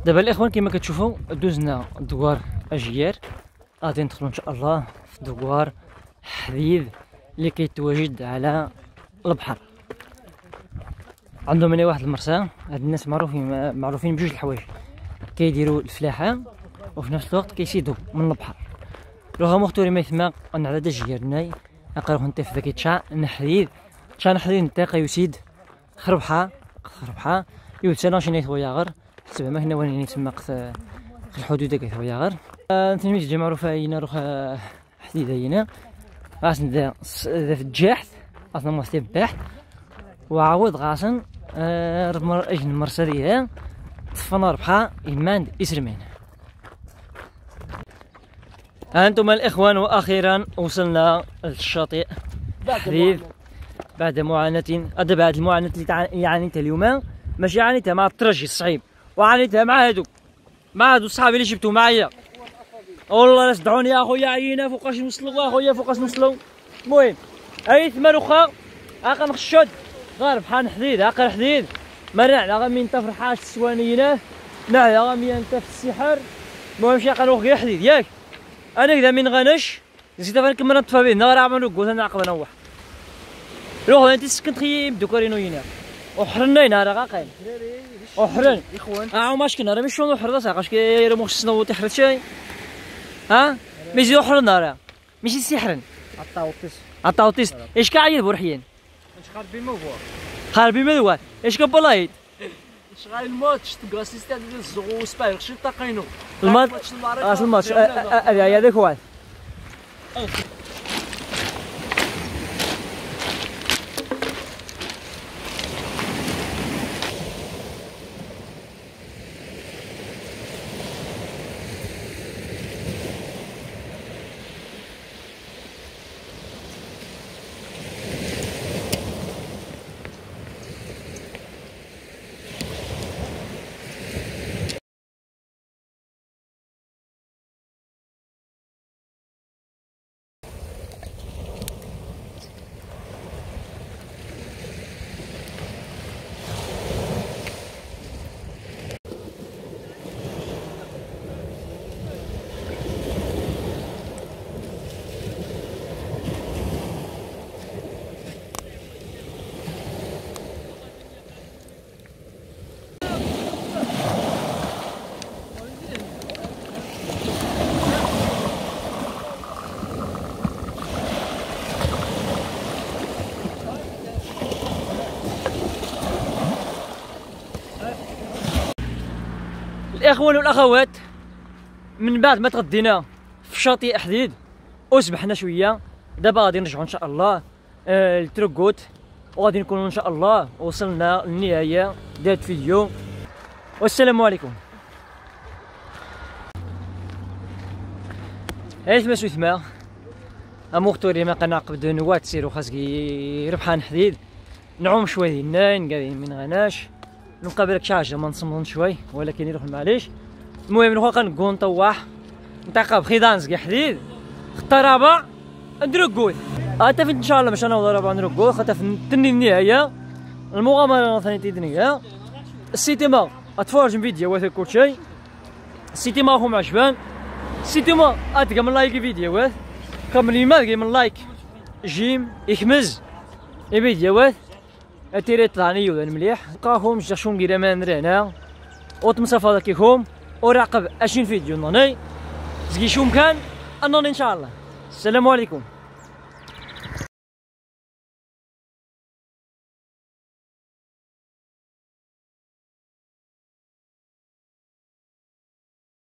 دابا الاخوان كما كتشوفوا دوزنا دوار اجيار، غادي ندخلوا ان شاء الله في دوار حديد اللي كيتواجد على البحر. عندهم هنا واحد المرسى. هاد الناس معروفين بجوج الحوايج، كيديروا الفلاحه وفي نفس الوقت كيصيدوا من البحر. لوغا مختوري ما يثما ان على دجير ناي اقرا انت في ذاك تشا نحديد تشا نحديد نتا يسيد خربحه يوتسنا شي نيتويا غير حسب ما هنا وين يسمى في الحدود ديك ثويا غير تنميت جا معروفه هنا روح حديد هنا غاسن ذا في الجاحث اصلا مستي بحث وعاود غاسن اجن مرسليه طفنا ربحه يماند اسرمين. انتم الاخوان واخيرا وصلنا للشاطئ حديد بعد معاناة. بعد المعاناة اللي عانيتها اليوم، ماشي عانيتها مع الترجي الصعيب، وعانيتها مع هادو صحابي اللي جبتو معايا. والله لا صدعوني يا اخويا، عينا فوقاش نوصلو اخويا فوقاش نوصلو. المهم اي ثمن وخا هاكا نخشد غير بحال حديد هاكا حديد مرع لا غامي انت فرحاش السوانينات لا غامي انت في السحر. المهم شي قالوا غير حديد ياك انا كذا من غنش زيد غنكمل نطفى به نهار عملو قلت انا عقب نوح روح انت سكنت خيب دوكارينو هنا وحرنا هنا راه غاقين وحرن اه ماش كنا راه مش شنو حرد صاحاش كيرمو السنو تحرد شي ها ميزي حرنا راه ماشي سحرن عطاوطيس ايش كاعير بورحيين ايش خاربي موفوا خاربي مدوا ايش كبلايد شغال الماتش تلقى سيستم ديال الزغو سباير شي طاقينو الماتش هذاك هو. الاخوان والاخوات، من بعد ما تغدينا في شاطئ حديد وسبحنا شويه، دابا غادي نرجعوا ان شاء الله للتركوت وغادي نكونوا ان شاء الله وصلنا للنهايه ديال الفيديو. والسلام عليكم. عيش ما سويتما اموختوري ما قناقب دو نوات سيرو خاصكي ربحان حديد نعوم شويه ناين قاعدين من غناش نقابلك شي حاجه ما نصمم شوي ولكن يروح معليش. المهم نخو كنكون نطوح نتعقب خيدانز كاع حديد اخترابا ندركوت حتى فين ان شاء الله باش انا وضربا ندركوت حتى في تني النهايه المغامره ثاني تدنيا السيتيما اتفرج فيديو وث كل شيء السيتيما هم عجبان السيتيما اتلقى من لايك فيديوهات كامل ما من لايك جيم يخمز الفيديوهات اتيريت ثاني ولا مليح لقاهم جاشون كيرا ما نرانا وتمصافا كيكم وراقب 20 فيديو نوني زكي شو مكان انوني ان شاء الله. السلام عليكم.